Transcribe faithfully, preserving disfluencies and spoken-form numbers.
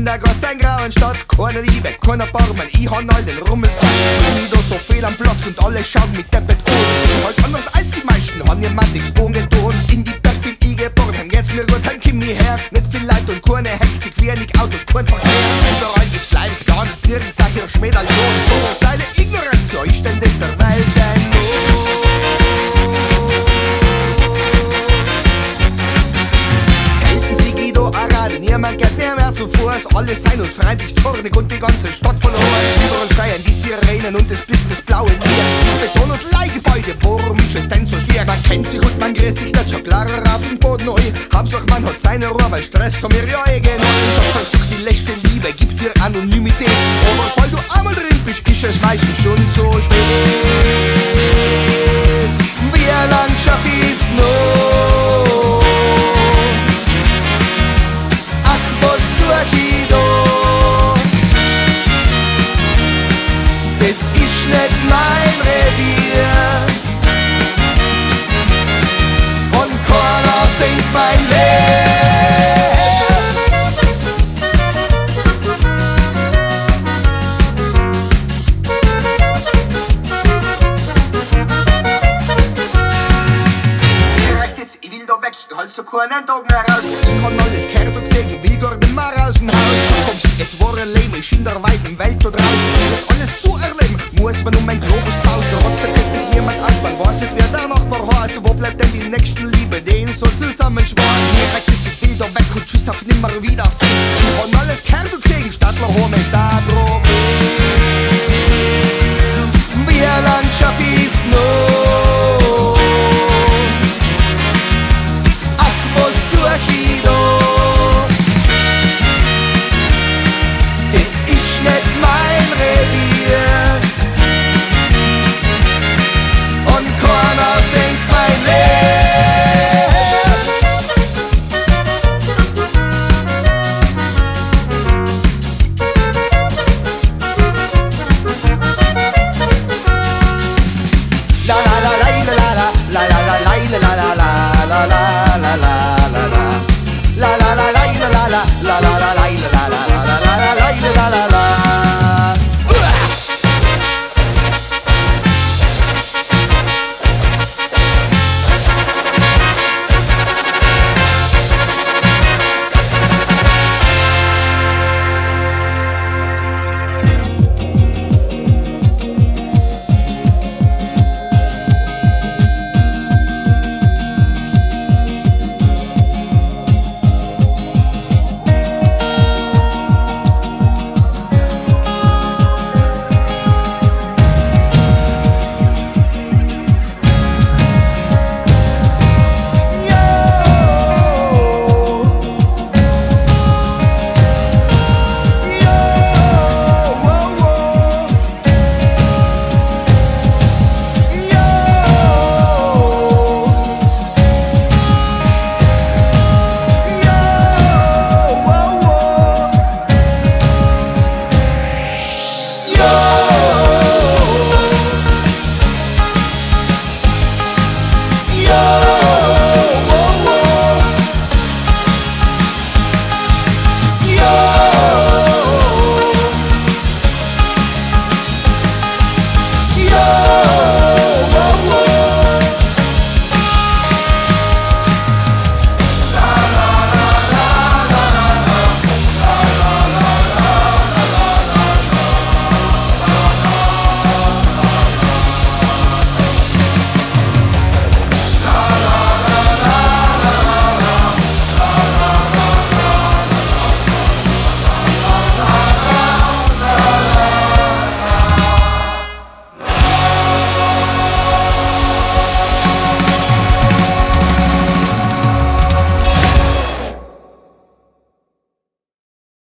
der Gasse ein grauen Stadt. Keine Liebe, keiner Barmen, ich han all den Rummelsack. Wieder so viel am Platz und alle schauen mit Deppet an. Halt anders als die meisten, han jemand nix ungetan. In die Berg bin ich geboren, jetzt mir gut, dann komm ich her. Nicht viel Leid und keine Hektik, wenig Autos, kein Verkehr. Überall gibt's Leib, Glanz, nirgends sag ich Schmädaljon. Vorurteile, Ignoranz, so ist denn das der Welt ein niemand geht mehr, mehr zu Fuß, alle sein und freundlich zornig und die ganze Stadt voll Ruhe. Überall schreien die Sirenen und es blitzt das blaue Licht. Beton und Leihgebäude, warum ist es denn so schier? Man kennt sich und man grüßt sich nicht schon klarer auf dem Boden neu. Hauptsache man hat seine Ruhe, weil Stress haben wir ja eh genug. Doch so ein Stück die letzte Liebe gibt dir Anonymität. Aber weil du einmal drin bist, ist es meistens schon so spät. Wie lang schaff ich's noch? Das ist nicht mein Revier und keiner singt mein Lied. Direkt jetzt, ich will da weg, ich halt so keinen Tag mehr raus. Ich kann alles gehört und gesehen, will gar nicht mehr aus dem Haus. Es war ein Leben, ich in der weiten Welt da draußen. Das alles zu erleben, muss man um ein Globus aus. Trotzdem kennt sich niemand aus, man weiß nicht, wer der Nachbar heißt. Wo bleibt denn die nächsten Liebe, die ihn so zusammenschweißen? Direkt jetzt, ich will da weg und tschüss auf nimmer Wiedersehen. Ich kann alles gehört und gesehen, Stadtler haben mich da